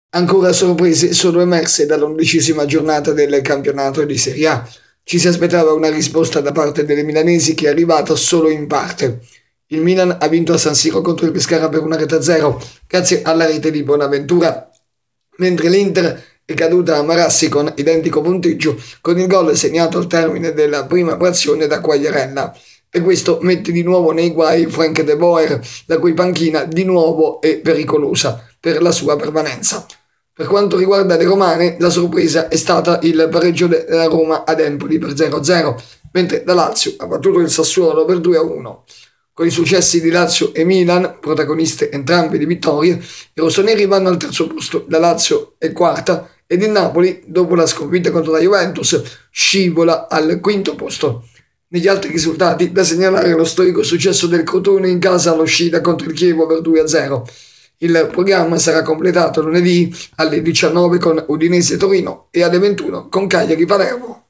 Ancora sorprese sono emerse dall'11ª giornata del campionato di Serie A. Ci si aspettava una risposta da parte delle milanesi che è arrivata solo in parte. Il Milan ha vinto a San Siro contro il Pescara per 1-0 grazie alla rete di Bonaventura, mentre l'Inter è caduta a Marassi con identico punteggio con il gol segnato al termine della prima frazione da Quagliarella. E questo mette di nuovo nei guai Frank De Boer, la cui panchina di nuovo è pericolosa per la sua permanenza. Per quanto riguarda le romane, la sorpresa è stata il pareggio della Roma ad Empoli per 0-0, mentre la Lazio ha battuto il Sassuolo per 2-1. Con i successi di Lazio e Milan, protagoniste entrambe di vittorie, i rossoneri vanno al terzo posto, la Lazio è quarta ed il Napoli, dopo la sconfitta contro la Juventus, scivola al quinto posto. Negli altri risultati, da segnalare lo storico successo del Crotone in casa all'uscita contro il Chievo per 2-0. Il programma sarà completato lunedì alle 19 con Udinese Torino e alle 21 con Cagliari Palermo.